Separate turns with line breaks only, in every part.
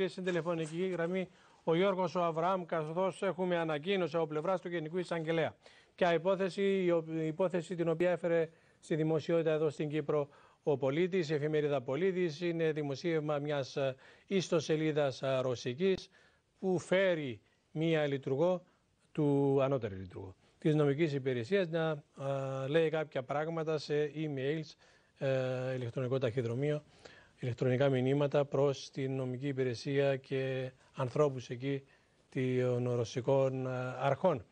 Στην τηλεφωνική γραμμή ο Γιώργος ο Αβραάμ, καθώς έχουμε ανακοίνωση από πλευράς του Γενικού Εισαγγελέα. Ποια υπόθεση, η υπόθεση την οποία έφερε στη δημοσιότητα εδώ στην Κύπρο ο Πολίτης, η εφημερίδα Πολίτης, είναι δημοσίευμα μιας ιστοσελίδας ρωσικής που φέρει μία λειτουργό του ανώτερου λειτουργού της νομικής υπηρεσίας να λέει κάποια πράγματα σε emails, ηλεκτρονικό ταχυδρομείο, ηλεκτρονικά μηνύματα προς την νομική υπηρεσία και ανθρώπους εκεί των ρωσικών αρχών.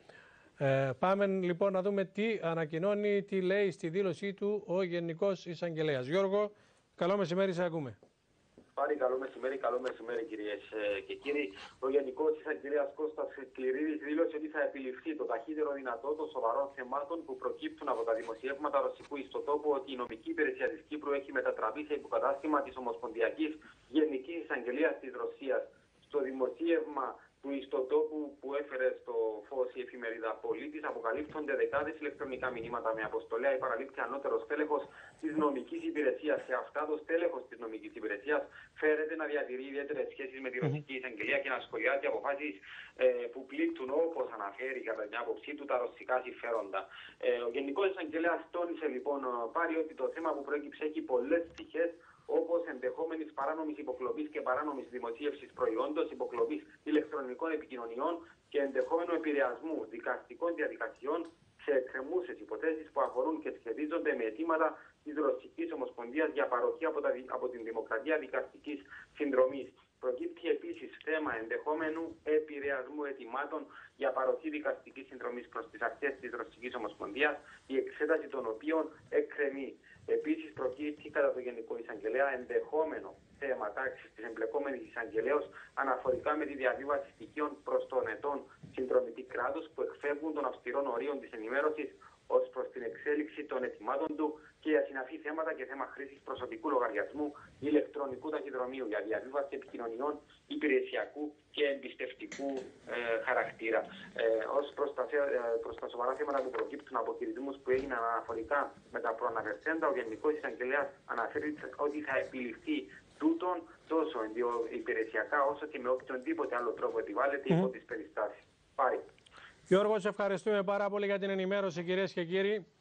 Πάμε λοιπόν να δούμε τι ανακοινώνει, τι λέει στη δήλωσή του ο Γενικός Εισαγγελέας. Γιώργο, καλό μεσημέρι, σε ακούμε.
Πάρη, καλό μεσημέρι κυρίες και κύριοι. Ο Γενικός Εισαγγελέας Κώστας Κληρίδης δήλωσε ότι θα επιληφθεί το ταχύτερο δυνατό των σοβαρών θεμάτων που προκύπτουν από τα δημοσιεύματα ρωσικού ιστοτόπου ότι η νομική υπηρεσία της Κύπρου έχει μετατραπεί σε υποκατάστημα της Ομοσπονδιακής Γενικής Εισαγγελίας της Ρωσίας. Στο δημοσίευμα του ιστοτόπου που έφερε στο φως η εφημερίδα Πολίτης αποκαλύπτονται δεκάδες ηλεκτρονικά μηνύματα με αποστολέα ή παραλήψη ανώτερος τέλεχος της νομικής υπηρεσίας. Σε αυτά το τέλεχος της νομικής υπηρεσίας φέρεται να διατηρεί ιδιαίτερες σχέσεις με τη ρωσική εισαγγελία και να σχολιάζει αποφάσεις που πλήττουν, όπως αναφέρει κατά την άποψή του, τα ρωσικά συμφέροντα. Ο Γενικός Εισαγγελέας τόνισε λοιπόν πάρει ότι το θέμα που προέκυψε έχει πολλές πτυχές, όπως ενδεχόμενης παράνομης υποκλοπής και παράνομης δημοσίευσης προϊόντος, υποκλοπής ηλεκτρονικών επικοινωνιών και ενδεχόμενου επηρεασμού δικαστικών διαδικασιών σε εκκρεμούσες υποθέσεις που αφορούν και σχετίζονται με αιτήματα της Ρωσικής Ομοσπονδίας για παροχή από την Δημοκρατία δικαστικής συνδρομής. Προκύπτει επίσης θέμα ενδεχόμενου επηρεασμού αιτημάτων για παροχή δικαστικής συνδρομής προς τις αρχές της Ρωσικής Ομοσπονδίας, η εξέταση των οποίων εκκρεμεί. Επίσης, προκύπτει κατά το Γενικό Εισαγγελέα ενδεχόμενο θέμα τάξης της εμπλεκόμενης εισαγγελέως αναφορικά με τη διαβίβαση στοιχείων προς τον ετών συνδρομητή κράτους που εκφεύγουν των αυστηρών ορίων της ενημέρωσης ως προς την εξέλιξη των αιτημάτων του και για συναφή θέματα και θέμα χρήσης προσωπικού λογαριασμού ηλεκτρονικού ταχυδρομείου για διαβίβαση επικοινωνιών υπηρεσιακού και εμπιστευτικού χαρακτήρα. Ως προς τα σοβαρά θέματα που προκύπτουν από χειρισμούς που έγιναν αναφορικά με τα προαναφερθέντα, ο Γενικός Εισαγγελέας αναφέρει ότι θα επιληφθεί τούτον τόσο υπηρεσιακά όσο και με οποιονδήποτε άλλο τρόπο επιβάλλεται υπό τις περιστάσεις. Πάρη.
Γιώργο, σε ευχαριστούμε πάρα πολύ για την ενημέρωση, κυρίες και κύριοι.